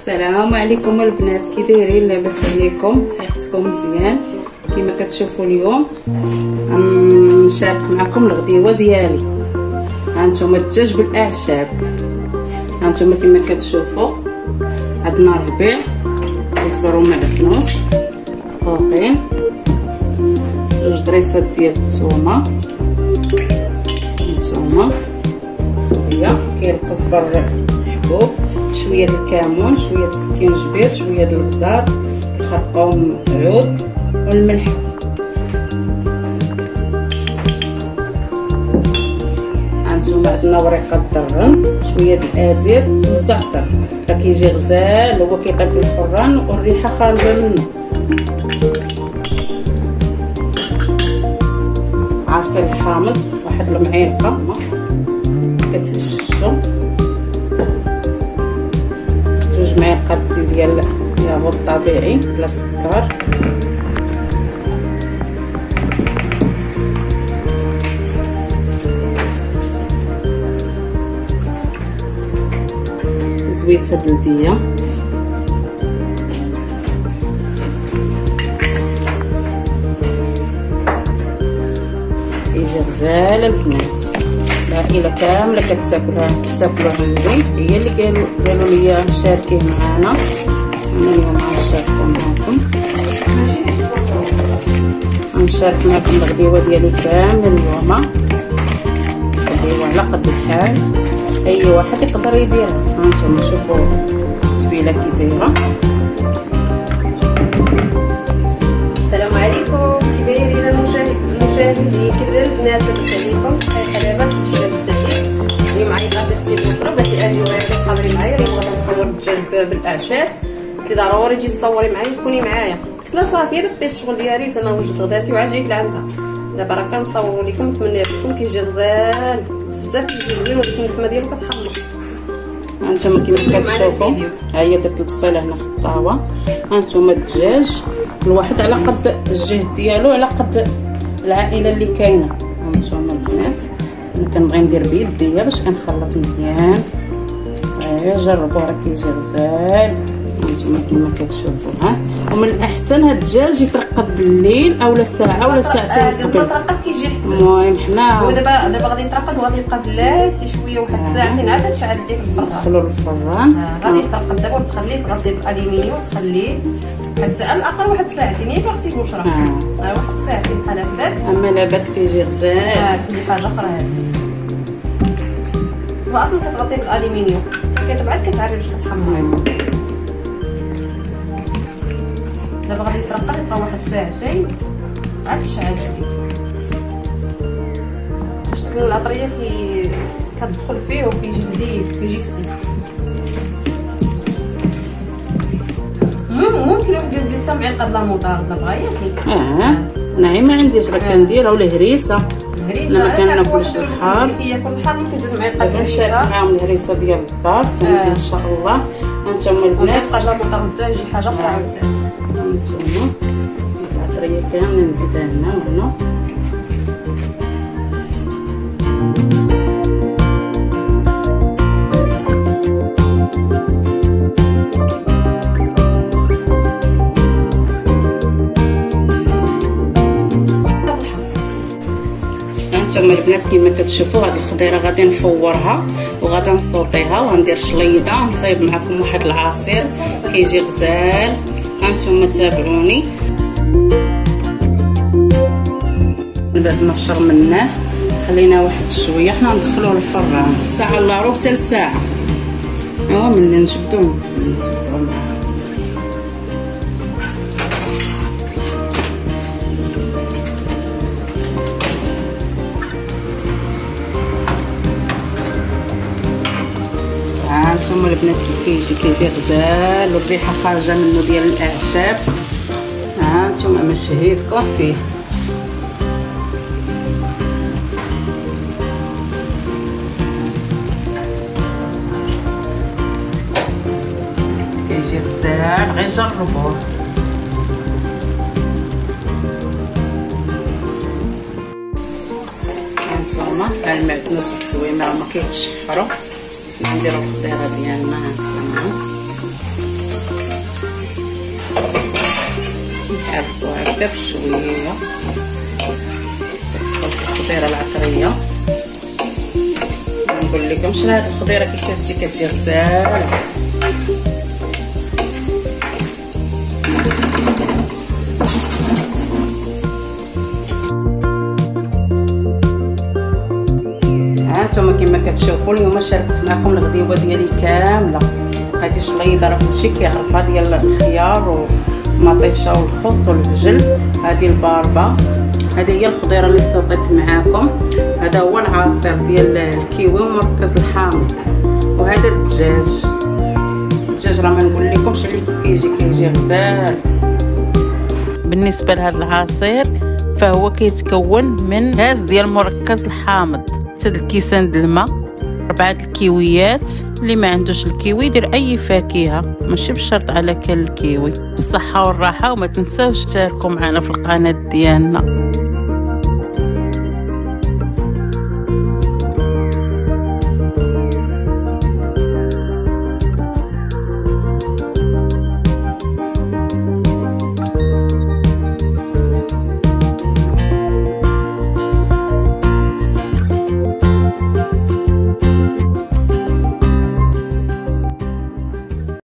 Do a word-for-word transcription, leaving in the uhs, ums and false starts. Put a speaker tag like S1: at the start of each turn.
S1: السلام عليكم البنات، كي دايرين؟ لاباس عليكم؟ صحتكم مزيان؟ كما كتشوفوا اليوم نشارك معكم الغديوه ديالي. هانتوما الدجاج بالاعشاب. هانتوما كما كتشوفوا عندنا ربيع، كزبر ومعدنوس، طوطين، جوج دريسات ديال الثومه، الثومه هي كاين الكزبر محبوب، شويه د الكمون، شويه د السكينجبير، شويه د البزار، الخرقوم عود والملح. هانتوما عندنا وريقه الدرن، شويه د الازير والزعتر، راه كيجي غزال، هو كيطيب في الفران والريحه خارجه منه. عصير حامض واحد المعلقه كتهششو، جوج معالق ديال الياغورت طبيعي بلا سكر، زويته بلديه، كيجي غزال البنات. العائله كامله كتاكلها كتاكلوها عندي، هي اللي قالوا قالوا لي شاركيه معنا، انا اليوم غنشاركو معكم غنشارك معكم الغديوه ديالي كامله اليوم. غديوه على قد الحال، اي واحد يقدر يديرها. هانتوما شوفوا التتبيله كي دايره.
S2: السلام عليكم، كي دايرين المشاهدين؟ كي البنات؟ لاباس عليكم؟ صحيح لاباس؟ كلشي لاباس عليك؟ اليوم معايا غادي غسيل بكره، بغات لي اهلي وهي كتحضري معايا، اليوم غادي نصور الدجاج بالاعشاب. قلت لي ضروري تجي تصوري معايا وتكوني معايا. قلت لها صافي، دابا بديت الشغل ديالي حتى انا وجدت غداتي وعاد جيت لعندها. دابا راه كنصوروا لكم، نتمنى يعجبكم، كيجي غزال بزاف، كيجي زوين وديك النسمه ديالو كتحمر.
S1: هانتوما كيما كتشوفوا ها هي درت البصيله هنا في الطاوه. هانتوما الدجاج كل واحد على قد الجهد ديالو، على قد العائله اللي كاينه. هانتوما البنات انا كنبغي ندير بيديا باش كنخلط مزيان، ها جربوا راه كيجي غزال. هانتوما كيما كتشوفوا ها، ومن الاحسن هاد الدجاج يترقد بالليل اولا ساعه ولا ساعتين قبل.
S2: قبل ترقد كيجي احسن.
S1: المهم حنا
S2: هو دابا دابا غادي يترقد وغادي يبقى بلال شي شويه، واحد ساعتين عاد تشعل ليه في الفران،
S1: ندخلو للفران.
S2: آه غادي يترقد دابا وتخليه تغطيه بالالومنيوم وتخليه واحد الساعه على الاقل، واحد ساعتين ياك اختي بشرى. اه واحد ساعتين بحال هكذاك.
S1: اما لاباس كيجي غزال.
S2: اه كيجي حاجه اخرى هذه. هو اصلا كتغطيه بالالومنيوم حتى كتبعد كتعري باش كتحمر. دابا غادي يترقد يبقى واحد ساعتين عاد تشعل عليه باش تكون العطريه كي كتدخل فيه وكيجي لذيذ كيجي فتي. ممكن واحد يزيد حتى معلقه د المطارده بغا ياكل.
S1: اه نعم ما عنديش، راه كنديرها ولا هريسه.
S2: الهريسه
S1: ما كناكلش الحار،
S2: كياكل الحار ممكن ندير معلقه د
S1: الهريسه معاهم الهريسه ديال الدار تنبدا ان شاء الله. هانتوما البنات
S2: معلقه د المطارده يجي حاجه اخرى عاوتاني.
S1: هانتوما العطريه كامله نزيدها هنا وهنا. هانتوما البنات كيما كتشوفوا هاد الخضيره غادي نفورها وغادي نصوطيها وغندير شليضه، نصايب معكم واحد العصير كيجي غزال. هانتوما تابعوني. من بعد ما شرمناه خلينا واحد شويه، حنا ندخلوه للفران ساعه الا ربع حتى لساعه. ايوا ملي نجبدوه نتبعوا معاه. هانتوما البنات كيجي كيجي غزال والريحه خارجه منه ديال الاعشاب. هانتوما ما شهيتكم فيه. كيجي غزال، غير جربوه. هانتوما المعدنوس والتويمه راه ما كيتشحروا، نديرو الخضيره ديالنا. هانتوما خفيف شويه. الخضيره العطريه نقول لكمش هاد الخضيره كي كتجي كتجي غزاله. هانتوما كما كتشوفوا اليوم شاركت معكم الغديوه ديالي كامله. هذه شليضه راه كلشي كيعرفها ديال الخيار والمطيشه والخس والفجل. هذه الباربه، هذه هي الخضيره اللي سوطيت معاكم. هذا هو العصير ديال الكيوي ومركز الحامض. وهذا الدجاج، الدجاج راه ما نقول لكمش اللي كيجي كيجي غزال. بالنسبه لهذا العصير فهو كيتكون من غاز ديال مركز الحامض، ثلاث الكيسان د الماء، اربعه الكيويات. اللي ما عندوش الكيوي يدير اي فاكهه، ماشي بالشرط على كل الكيوي. بالصحه والراحه، وما تنساوش تشاركوا معنا في القناه ديالنا.